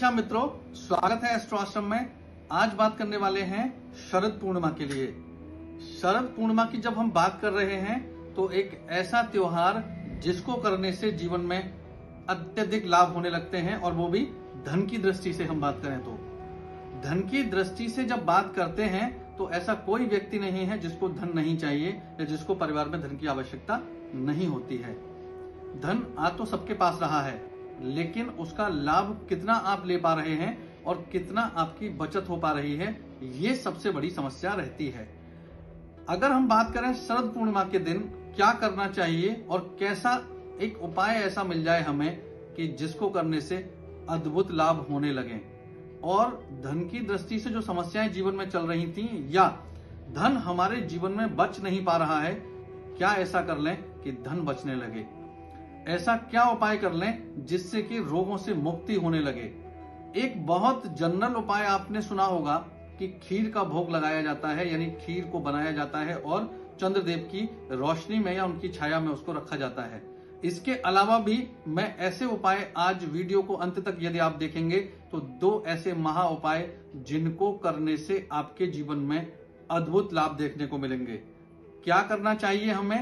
नमस्कार मित्रों, स्वागत है एस्ट्रो आश्रम में। आज बात करने वाले हैं शरद पूर्णिमा के लिए। शरद पूर्णिमा की जब हम बात कर रहे हैं तो एक ऐसा त्योहार जिसको करने से जीवन में अत्यधिक लाभ होने लगते हैं, और वो भी धन की दृष्टि से हम बात करें तो धन की दृष्टि से जब बात करते हैं तो ऐसा कोई व्यक्ति नहीं है जिसको धन नहीं चाहिए या जिसको परिवार में धन की आवश्यकता नहीं होती है। धन आ तो सबके पास रहा है, लेकिन उसका लाभ कितना आप ले पा रहे हैं और कितना आपकी बचत हो पा रही है, ये सबसे बड़ी समस्या रहती है। अगर हम बात करें शरद पूर्णिमा के दिन क्या करना चाहिए और कैसा एक उपाय ऐसा मिल जाए हमें कि जिसको करने से अद्भुत लाभ होने लगे, और धन की दृष्टि से जो समस्याएं जीवन में चल रही थी या धन हमारे जीवन में बच नहीं पा रहा है, क्या ऐसा कर लें कि धन बचने लगे। ऐसा क्या उपाय कर लें जिससे कि रोगों से मुक्ति होने लगे। एक बहुत जनरल उपाय आपने सुना होगा कि खीर का भोग लगाया जाता है, यानी खीर को बनाया जाता है और चंद्रदेव की रोशनी में या उनकी छाया में उसको रखा जाता है। इसके अलावा भी मैं ऐसे उपाय, आज वीडियो को अंत तक यदि आप देखेंगे तो 2 ऐसे महा उपाय जिनको करने से आपके जीवन में अद्भुत लाभ देखने को मिलेंगे। क्या करना चाहिए हमें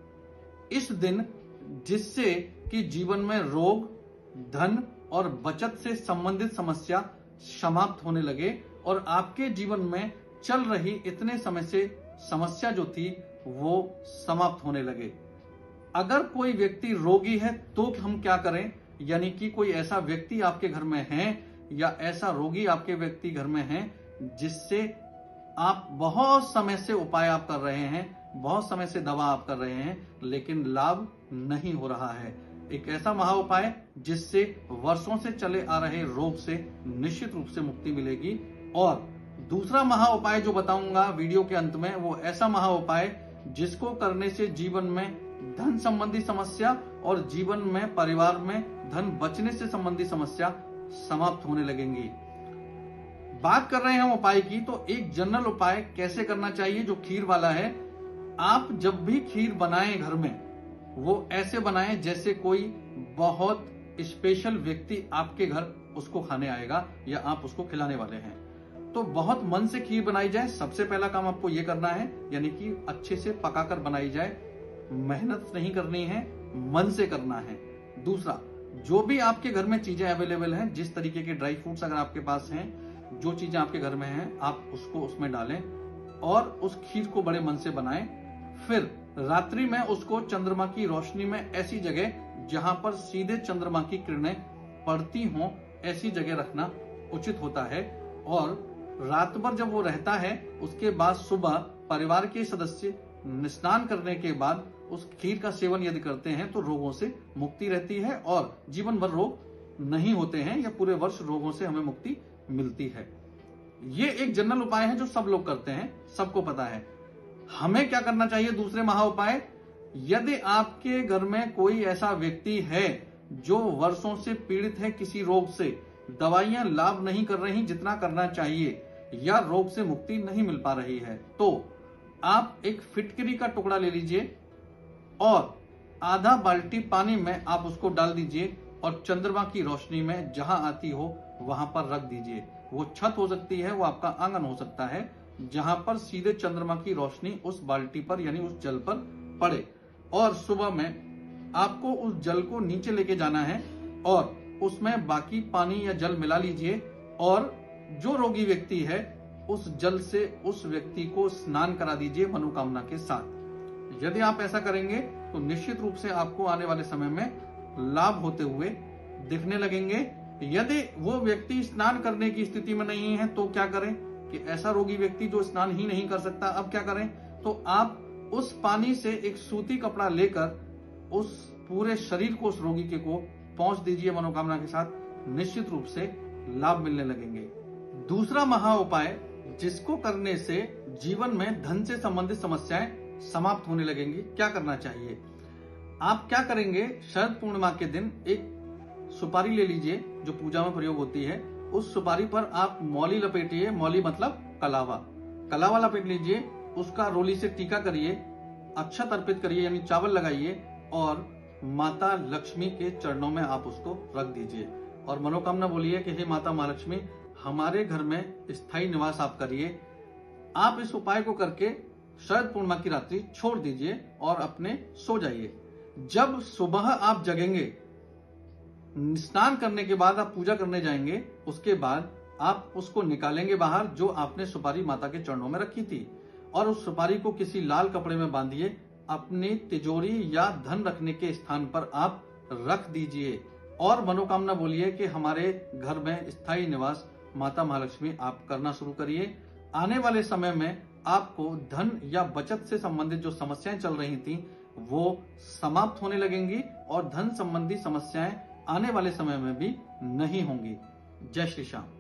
इस दिन जिससे कि जीवन में रोग, धन और बचत से संबंधित समस्या समाप्त होने लगे और आपके जीवन में चल रही इतने समय से समस्या जो थी वो समाप्त होने लगे। अगर कोई व्यक्ति रोगी है तो हम क्या करें, यानी कि कोई ऐसा व्यक्ति आपके घर में है या ऐसा रोगी आपके व्यक्ति घर में है जिससे आप बहुत समय से उपाय आप कर रहे हैं, बहुत समय से दवा आप कर रहे हैं, लेकिन लाभ नहीं हो रहा है। एक ऐसा महा उपाय जिससे वर्षों से चले आ रहे रोग से निश्चित रूप से मुक्ति मिलेगी। और दूसरा महा उपाय जो बताऊंगा वीडियो के अंत में, वो ऐसा महा उपाय जिसको करने से जीवन में धन संबंधी समस्या और जीवन में परिवार में धन बचने से संबंधी समस्या समाप्त होने लगेंगी। बात कर रहे हैं हम उपाय की, तो एक जनरल उपाय कैसे करना चाहिए जो खीर वाला है। आप जब भी खीर बनाएं घर में, वो ऐसे बनाएं जैसे कोई बहुत स्पेशल व्यक्ति आपके घर उसको खाने आएगा या आप उसको खिलाने वाले हैं। तो बहुत मन से खीर बनाई जाए। सबसे पहला काम आपको ये करना है, यानी कि अच्छे से पकाकर बनाई जाए। मेहनत नहीं करनी है, मन से करना है। दूसरा, जो भी आपके घर में चीजें अवेलेबल हैं, जिस तरीके के ड्राई फ्रूट्स अगर आपके पास हैं, जो चीजें आपके घर में हैं, आप उसको उसमें डालें और उस खीर को बड़े मन से बनाएं। फिर रात्रि में उसको चंद्रमा की रोशनी में ऐसी जगह जहां पर सीधे चंद्रमा की किरणें पड़ती हों, ऐसी जगह रखना उचित होता है। और रात भर जब वो रहता है, उसके बाद सुबह परिवार के सदस्य स्नान करने के बाद उस खीर का सेवन यदि करते हैं तो रोगों से मुक्ति रहती है और जीवन भर रोग नहीं होते हैं या पूरे वर्ष रोगों से हमें मुक्ति मिलती है। ये एक जनरल उपाय है जो सब लोग करते हैं, सबको पता है। हमें क्या करना चाहिए दूसरे महा उपाय, यदि आपके घर में कोई ऐसा व्यक्ति है जो वर्षों से पीड़ित है किसी रोग से, दवाइयां लाभ नहीं कर रही जितना करना चाहिए या रोग से मुक्ति नहीं मिल पा रही है, तो आप एक फिटकरी का टुकड़ा ले लीजिए और आधा बाल्टी पानी में आप उसको डाल दीजिए और चंद्रमा की रोशनी में जहां आती हो वहां पर रख दीजिए। वो छत हो सकती है, वो आपका आंगन हो सकता है, जहां पर सीधे चंद्रमा की रोशनी उस बाल्टी पर यानी उस जल पर पड़े। और सुबह में आपको उस जल को नीचे लेके जाना है और उसमें बाकी पानी या जल मिला लीजिए और जो रोगी व्यक्ति है उस जल से उस व्यक्ति को स्नान करा दीजिए मनोकामना के साथ। यदि आप ऐसा करेंगे तो निश्चित रूप से आपको आने वाले समय में लाभ होते हुए दिखने लगेंगे। यदि वो व्यक्ति स्नान करने की स्थिति में नहीं है तो क्या करें, कि ऐसा रोगी व्यक्ति जो स्नान ही नहीं कर सकता, अब क्या करें, तो आप उस पानी से एक सूती कपड़ा लेकर उस पूरे शरीर को उस रोगी के को पहुंच दीजिए मनोकामना के साथ। निश्चित रूप से लाभ मिलने लगेंगे। दूसरा महा उपाय जिसको करने से जीवन में धन से संबंधित समस्याएं समाप्त होने लगेंगी, क्या करना चाहिए। आप क्या करेंगे, शरद पूर्णिमा के दिन एक सुपारी ले लीजिए जो पूजा में प्रयोग होती है। उस सुपारी पर आप मौली लपेटिए, मौली मतलब कलावा, कलावा लपेट लीजिए, उसका रोली से टीका करिए, अक्षत अर्पित करिए यानी चावल लगाइए और माता लक्ष्मी के चरणों में आप उसको रख दीजिए। और मनोकामना बोलिए कि हे माता महालक्ष्मी, हमारे घर में स्थायी निवास आप करिए। आप इस उपाय को करके शरद पूर्णिमा की रात्रि छोड़ दीजिए और अपने सो जाइए। जब सुबह आप जगेंगे, स्नान करने के बाद आप पूजा करने जाएंगे, उसके बाद आप उसको निकालेंगे बाहर, जो आपने सुपारी माता के चरणों में रखी थी, और उस सुपारी को किसी लाल कपड़े में बांधिए, अपनी तिजोरी या धन रखने के स्थान पर आप रख दीजिए और मनोकामना बोलिए कि हमारे घर में स्थायी निवास माता महालक्ष्मी आप करना शुरू करिए। आने वाले समय में आपको धन या बचत से संबंधित जो समस्याएं चल रही थी वो समाप्त होने लगेंगी और धन संबंधी समस्याएं आने वाले समय में भी नहीं होंगी। जय श्री श्याम।